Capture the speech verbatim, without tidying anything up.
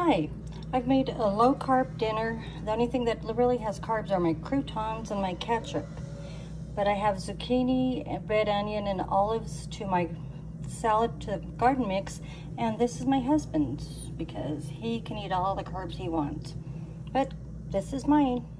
Hi, I've made a low carb dinner. The only thing that really has carbs are my croutons and my ketchup. But I have zucchini, red onion, and olives to my salad to garden mix. And this is my husband's because he can eat all the carbs he wants. But this is mine.